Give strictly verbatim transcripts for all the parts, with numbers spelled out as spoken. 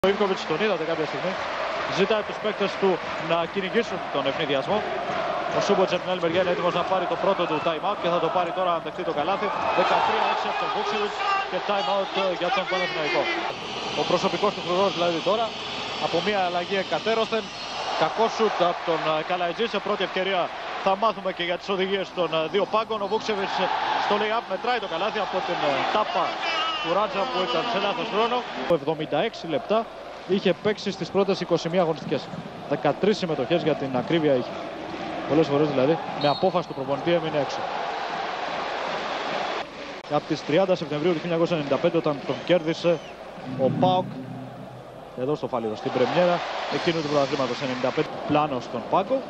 Ο Ιβκοβιτς τον είδατε κάποια στιγμή. Ζητάει τους παίκτες του να κυνηγήσουν τον ευνηδιασμό. Ο Σούμποτς από την άλλη μεριά είναι έτοιμος να πάρει το πρώτο του time out και θα το πάρει τώρα αν δεχτεί το καλάθι. δεκατρία έξι από τον Βούξεβιτς και time out για τον Παναθηναϊκό. Ο προσωπικός του χρονός δηλαδή τώρα από μια αλλαγή εκατέρωθεν. Κακό σουτ από τον Καλαϊτζή σε πρώτη ευκαιρία. Θα μάθουμε και για τις οδηγίες των δύο πάγκων. Ο Βούξεβιτς στο lay-up μετράει το καλάθι από την τάπα του Ράτζα που ήταν σε λάθος χρόνο. εβδομήντα έξι λεπτά είχε παίξει στις πρώτες είκοσι μία αγωνιστικές. δεκατρείς συμμετοχές για την ακρίβεια είχε. Πολλές φορές δηλαδή με απόφαση του προπονητή έμεινε έξω. Από τις τριάντα Σεπτεμβρίου του χίλια εννιακόσια ενενήντα πέντε όταν τον κέρδισε ο ΠΑΟΚ εδώ στο Φάληρο στην πρεμιέρα εκείνου του πρωταθλήματος ενενήντα πέντε πλάνο στον πάγκο.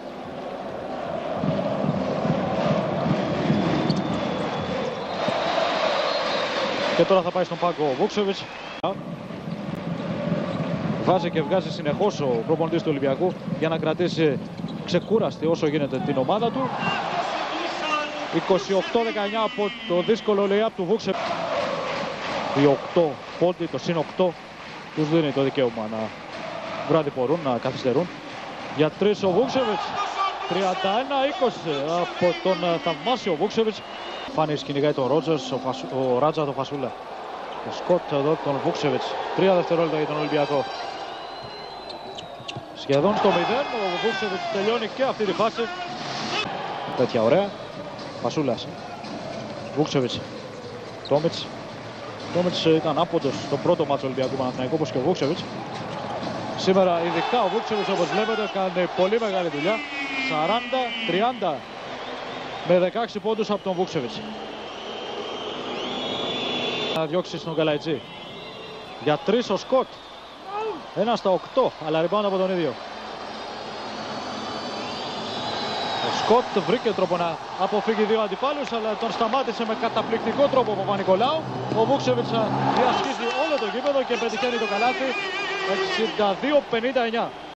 Και τώρα θα πάει στον πάγκο ο Βούξεβιτς. Βάζει και βγάζει συνεχώς ο προπονητής του Ολυμπιακού για να κρατήσει ξεκούραστη όσο γίνεται την ομάδα του. είκοσι οκτώ δεκαεννιά από το δύσκολο lay-up του Βούξεβιτς. Οι οκτώ πόντι, το συν οκτώ τους δίνει το δικαίωμα να βραδιπορούν, να καθυστερούν. Για τρεις ο Βούξεβιτς. τριάντα ένα είκοσι από τον θαυμάσιο Βούξεβιτς. Φάνης κυνηγάει τον Ρότζερς, ο, Φασου... ο Ράτζα τον Φασούλα. Ο Σκοτ εδώ τον Βούξεβιτς. Τρία δευτερόλεπτα για τον Ολυμπιακό. Σχεδόν στο μηδέν, ο Βούξεβιτς τελειώνει και αυτή τη φάση. Τέτοια ωραία. Φασούλας. Βούξεβιτς. Τόμιτς. Τόμιτς ήταν άποντος στο πρώτο μάτσο Ολυμπιακού Παναθηναϊκού όπως και ο Βούξεβιτς. Σήμερα ειδικά ο Βούξεβιτς όπως βλέπετε κάνει πολύ μεγάλη δουλειά. σαράντα τριάντα με δεκαέξι πόντους από τον Βούξεβιτς. Να διώξει στον Καλαϊτζή. Για τρεις ο Σκοτ. Ένα στα οκτώ, αλλά rebound από τον ίδιο. Ο Σκοτ βρήκε τρόπο να αποφύγει δύο αντιπάλους, αλλά τον σταμάτησε με καταπληκτικό τρόπο ο Παπα-Νικολάου. Ο Βούξεβιτς διασχίζει όλο το γήπεδο και πετυχαίνει το καλάθι εξήντα δύο πενήντα εννιά.